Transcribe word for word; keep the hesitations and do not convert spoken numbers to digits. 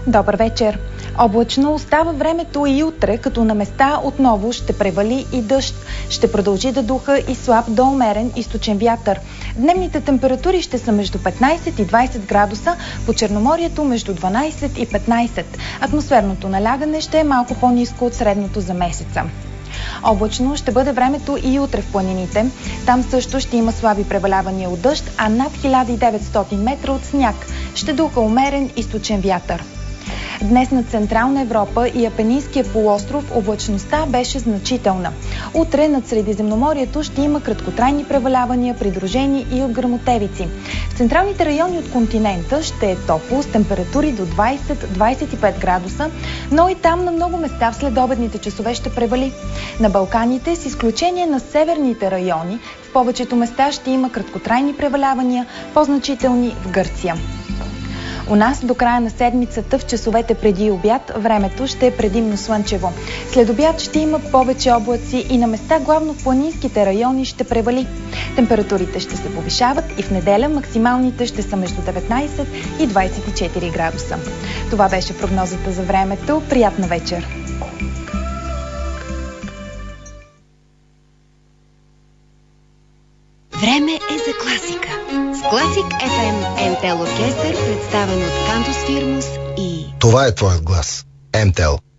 Добър вечер! Облачно остава времето и утре, като на места отново ще превали и дъжд. Ще продължи да духа и слаб до умерен източен вятър. Дневните температури ще са между петнайсет и двайсет градуса, по Черноморието между дванайсет и петнайсет. Атмосферното налягане ще е малко по-ниско от средното за месеца. Облачно ще бъде времето и утре в планините. Там също ще има слаби превалявания от дъжд, а над хиляда и деветстотин метра от сняг. Ще духа умерен източен вятър. Днес над Централна Европа и Апенинския полуостров облачността беше значителна. Утре над Средиземноморието ще има краткотрайни превалявания, придружени и от гръмотевици. В централните райони от континента ще е топло с температури до двайсет до двайсет и пет градуса, но и там на много места в следобедните часове ще превали. На Балканите, с изключение на северните райони, в повечето места ще има краткотрайни превалявания, по-значителни в Гърция. У нас до края на седмицата в часовете преди обяд времето ще е предимно слънчево. След обяд ще има повече облаци и на места главно в планинските райони ще превали. Температурите ще се повишават и в неделя максималните ще са между деветнайсет и двайсет и четири градуса. Това беше прогнозата за времето. Приятна вечер! Време е за класика. С Класик еф ем ем tel Оркестър, представен от Кантус Фирмус и... Това е твоят глас. ем tel.